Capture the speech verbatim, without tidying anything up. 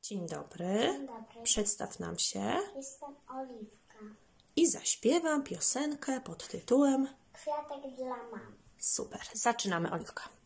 Dzień dobry. Dzień dobry. Przedstaw nam się Jestem Oliwka. i zaśpiewam piosenkę pod tytułem Kwiatek dla mam. Super. Zaczynamy, Oliwka.